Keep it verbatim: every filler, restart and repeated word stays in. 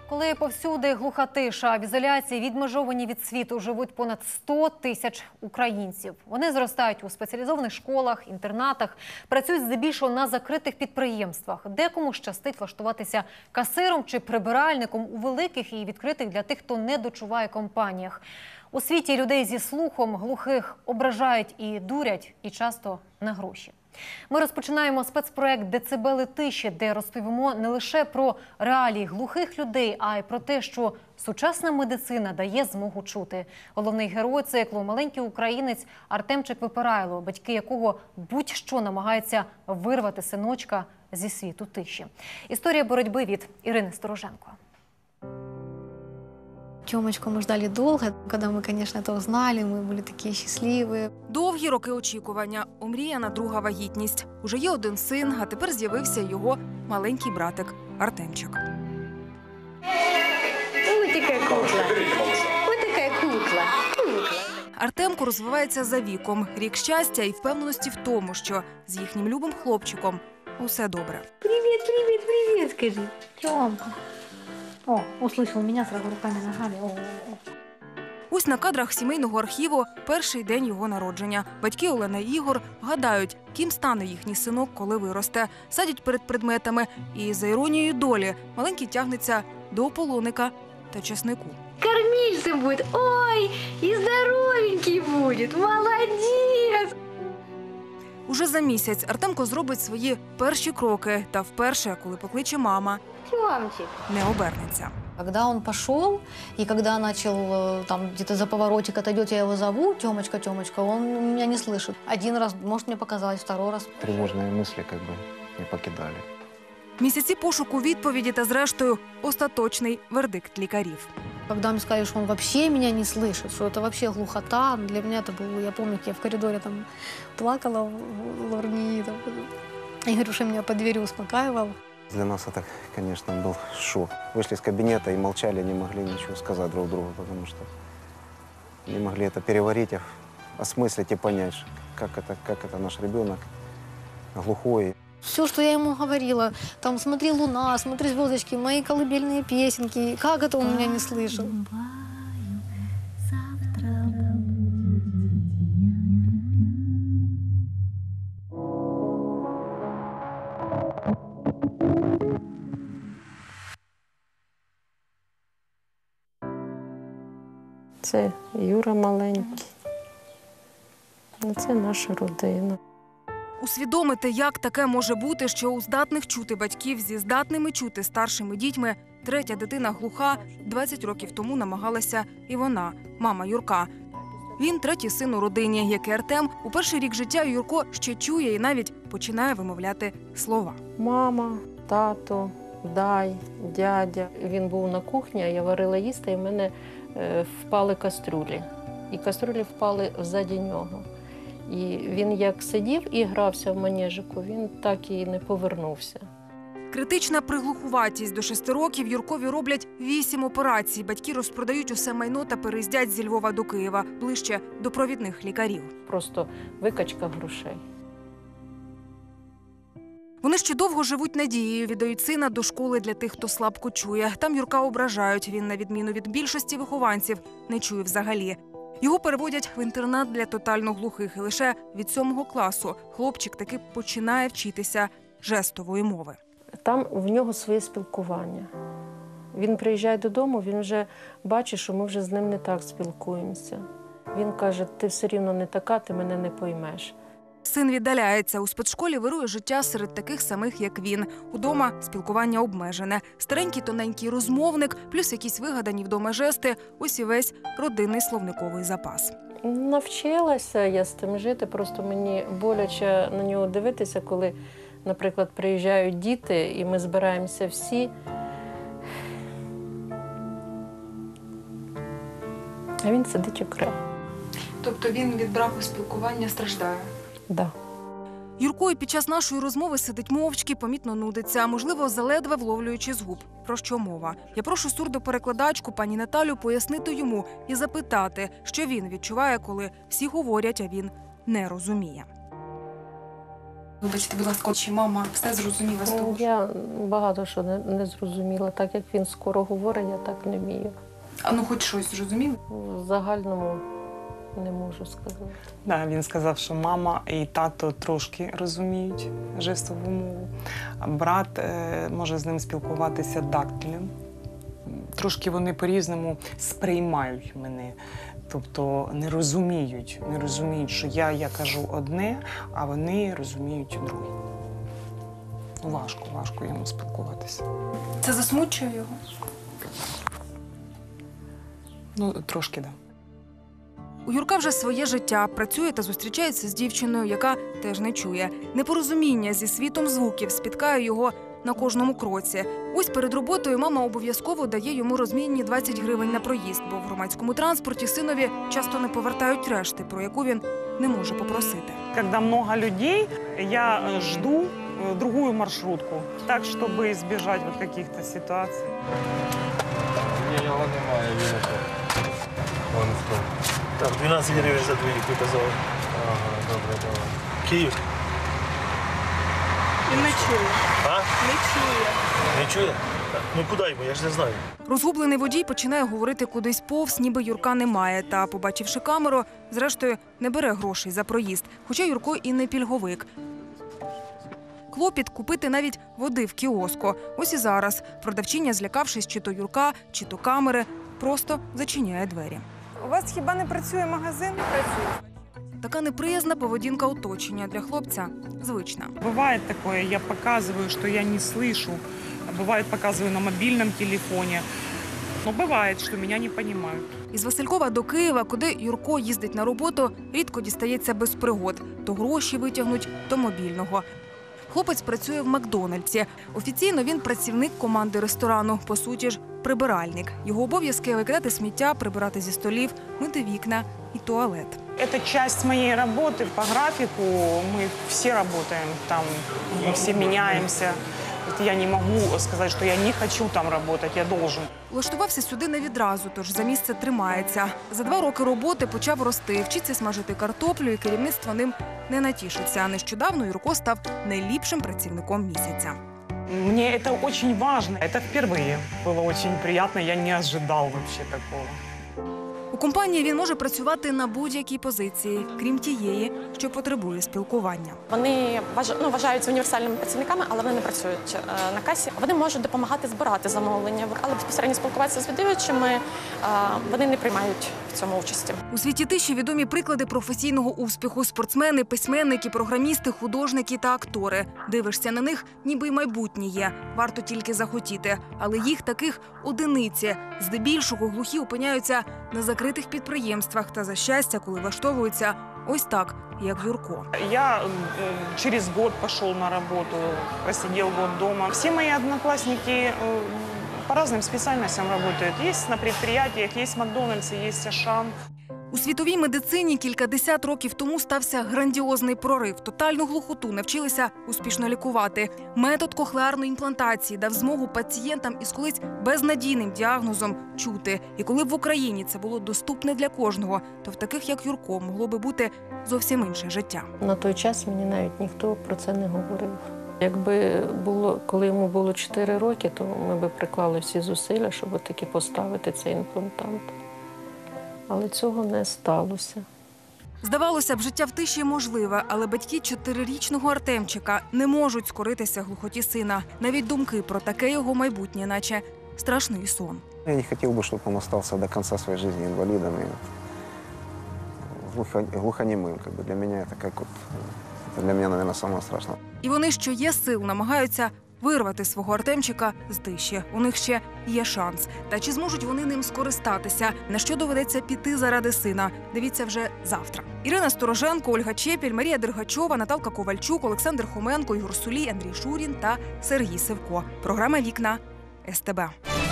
Коли повсюди глуха тиша, в ізоляції, відмежовані від світу, живуть понад сто тисяч українців. Вони зростають у спеціалізованих школах, інтернатах, працюють здебільшого на закритих підприємствах. Декому щастить влаштуватися касиром чи прибиральником у великих і відкритих для тих, хто не дочуває компаніях. У світі людей зі слухом глухих ображають і дурять, і часто на гроші. Ми розпочинаємо спецпроект «Децибели тиші», де розповімо не лише про реалії глухих людей, а й про те, що сучасна медицина дає змогу чути. Головний герой циклу – маленький українець Артемчик Випирайло, батьки якого будь-що намагаються вирвати синочка зі світу тиші. Історія боротьби від Ірини Стороженко. Тёмочку мы ждали долго. Когда мы, конечно, это узнали, мы были такие счастливые. Довгі роки очікування, омріяна друга вагітність. Уже є один син, а тепер з'явився його маленький братик Артемчик. Ой, така кукла. Ой, така кукла. Артемко розвивається за віком. Рік щастя і впевненості в тому, що з їхнім любим хлопчиком усе добре. Привіт, привіт, привіт, скажи. Тёмка. О, услышал меня сразу руками, ногами. О, о, о. Ось на кадрах сімейного архіву перший день його народження. Батьки Олена і Ігор гадають, ким стане їхній синок, коли виросте. Садять перед предметами і, за іронією долі, маленький тягнеться до полоника та часнику. Кормильцем будет. Ой, и здоровенький будет. Молодец. Уже за місяць Артемко зробить свої перші кроки. Та вперше, коли покличе мама, Тёмчик. не обернеться. Когда он пошел, и когда начал там где-то за поворотик отойдет, я его зову, Тёмочка, Тёмочка, он меня не слышит. Один раз, может, мне показалось, второй раз. Тревожные мысли как бы не покидали. Місяці пошуку відповіді та, зрештою, остаточний вердикт лікарів. Когда мне сказали, что он вообще меня не слышит, что это вообще глухота, для меня это было, я помню, как я в коридоре там плакала в лорнии, там, и говорю, что меня под дверью успокаивал. Для нас это, конечно, был шок. Вышли из кабинета и молчали, не могли ничего сказать друг другу, потому что не могли это переварить, осмыслить и понять, как это, как это наш ребенок глухой. Все, что я ему говорила, там, смотри, луна, смотри, звездочки, мои колыбельные песенки, как это он меня не слышал? Це Юра маленький. Це наша родина. Усвідомити, як таке може бути, що у здатних чути батьків зі здатними чути старшими дітьми третя дитина глуха двадцять років тому намагалася і вона, мама Юрка. Він третій син у родині, як і Артем. У перший рік життя Юрко ще чує і навіть починає вимовляти слова. Мама, тато, дай, дядя. Він був на кухні, а я варила їсти, і в мене е, впали каструлі. І каструлі впали ззаді нього. І він як сидів і грався в манежику, він так і не повернувся. Критична приглухуватість. До шести років Юркові роблять вісім операцій. Батьки розпродають усе майно та переїздять зі Львова до Києва, ближче до провідних лікарів. Просто викачка грошей. Вони ще довго живуть надією, віддають сина до школи для тих, хто слабко чує. Там Юрка ображають. Він, на відміну від більшості вихованців, не чує взагалі. Його переводять в інтернат для тотально глухих. І лише від сьомого класу хлопчик таки починає вчитися жестової мови. Там в нього своє спілкування. Він приїжджає додому, він вже бачить, що ми вже з ним не так спілкуємося. Він каже, ти все рівно не така, ти мене не поймеш. Син віддаляється. У спецшколі вирує життя серед таких самих, як він. Удома спілкування обмежене. Старенький тоненький розмовник, плюс якісь вигадані вдома жести. Ось і весь родинний словниковий запас. Навчилася я з тим жити, просто мені боляче на нього дивитися, коли, наприклад, приїжджають діти, і ми збираємося всі. А він сидить окремо. Тобто він від браку спілкування страждає? Да. Юрко і під час нашої розмови сидить мовчки, помітно нудиться, можливо, заледве вловлюючи з губ. Про що мова? Я прошу сурдоперекладачку пані Наталю пояснити йому і запитати, що він відчуває, коли всі говорять, а він не розуміє. Вибачте, будь ласка, чи мама все зрозуміла з того? Я багато що не, не зрозуміла. Так як він скоро говорить, я так не вмію. А ну хоч щось зрозумів? В загальному не можу сказати. Да, він сказав, що мама і тато трошки розуміють жестову мову. А брат е, може з ним спілкуватися дактилем. Трошки вони по-різному сприймають мене. Тобто не розуміють, не розуміють, що я, я кажу одне, а вони розуміють друге. Ну, важко, важко йому спілкуватися. Це засмучує його? Ну, трошки, так. Да. У Юрка вже своє життя, працює та зустрічається з дівчиною, яка теж не чує. Непорозуміння зі світом звуків спіткає його на кожному кроці. Ось перед роботою мама обов'язково дає йому розмінні двадцять гривень на проїзд, бо в громадському транспорті синові часто не повертають решти, про яку він не може попросити. Когда много людей, я э, жду э, другую маршрутку, так, чтобы избежать вот каких-то ситуаций. Ні, його немає, він ото. Вон в тому. Так, дванадцять гривень за дві, ти казав. Ага, добре, добре. Київ? Він не чує. А? Не чує. Не чує? Так, ну куди йому, я ж не знаю. Розгублений водій починає говорити кудись повз, ніби Юрка немає. Та, побачивши камеру, зрештою не бере грошей за проїзд. Хоча Юрко і не пільговик. Клопіт купити навіть води в кіоску. Ось і зараз продавчиня, злякавшись чи то Юрка, чи то камери, просто зачиняє двері. У вас хіба не працює магазин? Не працює. Така неприязна поведінка оточення для хлопця звична. Бывает такое, я показываю, что я не слышу. Бывает, показываю на мобильном телефоне. Но бывает, что меня не понимают. Із Василькова до Києва, куди Юрко їздить на роботу, рідко дістається без пригод. То гроші витягнуть, то мобільного. Хлопець працює в Макдональдсі. Офіційно він працівник команди ресторану, по суті ж прибиральник. Його обов'язки – викидати сміття, прибирати зі столів, мити вікна і туалет. Это часть моей работы по графику. Мы все работаем там, мы все меняемся. Я не могу сказать, что я не хочу там работать, я должен. Влаштувався сюди не відразу, тож за місце тримається. За два роки роботи почав рости, вчиться смажити картоплю, і керівництво ним не натішиться. Нещодавно Юрко став найліпшим працівником місяця. Мне это очень важно. Это впервые было очень приятно, я не ожидал вообще такого. У компанії він може працювати на будь-якій позиції, крім тієї, що потребує спілкування. Вони ну, вважаються універсальними працівниками, але вони не працюють е, на касі. Вони можуть допомагати збирати замовлення, але безпосередньо спілкуватися з відвідувачами е, вони не приймають в цьому участі. У світі тиші відомі приклади професійного успіху – спортсмени, письменники, програмісти, художники та актори. Дивишся на них, ніби й майбутнє є. Варто тільки захотіти. Але їх таких одиниці. Здебільшого глухі опиняються на закритих підприємствах та, за щастя, коли влаштовуються ось так, як Юрко. Я э, через год пошел на работу, просидел год дома. Все мои одноклассники э, по разным специальностям работают. Есть на предприятиях, есть в Макдональдсе, есть Ашан. У світовій медицині кількадесят років тому стався грандіозний прорив. Тотальну глухоту навчилися успішно лікувати. Метод кохлеарної імплантації дав змогу пацієнтам із колись безнадійним діагнозом чути. І коли б в Україні це було доступне для кожного, то в таких, як Юрко, могло би бути зовсім інше життя. На той час мені навіть ніхто про це не говорив. Якби було, коли йому було чотири роки, то ми б приклали всі зусилля, щоб таки поставити цей імплантант. Але цього не сталося. Здавалося б, життя в тиші можливе, але батьки чотирирічного Артемчика не можуть скоритися глухоті сина. Навіть думки про таке його майбутнє, наче страшний сон. Я не хотел бы, чтобы он остался до конца своей жизни инвалидом и глухо, глухонемым. Как бы для меня это как вот, это для меня, наверное, самое страшное. І вони, що є сил, намагаються вирвати свого Артемчика з тиші. У них ще є шанс. Та чи зможуть вони ним скористатися? На що доведеться піти заради сина? Дивіться вже завтра. Ірина Стороженко, Ольга Чепіль, Марія Дергачова, Наталка Ковальчук, Олександр Хоменко, Ігор Сулій, Андрій Шурін та Сергій Севко. Програма «Вікна» ес те бе.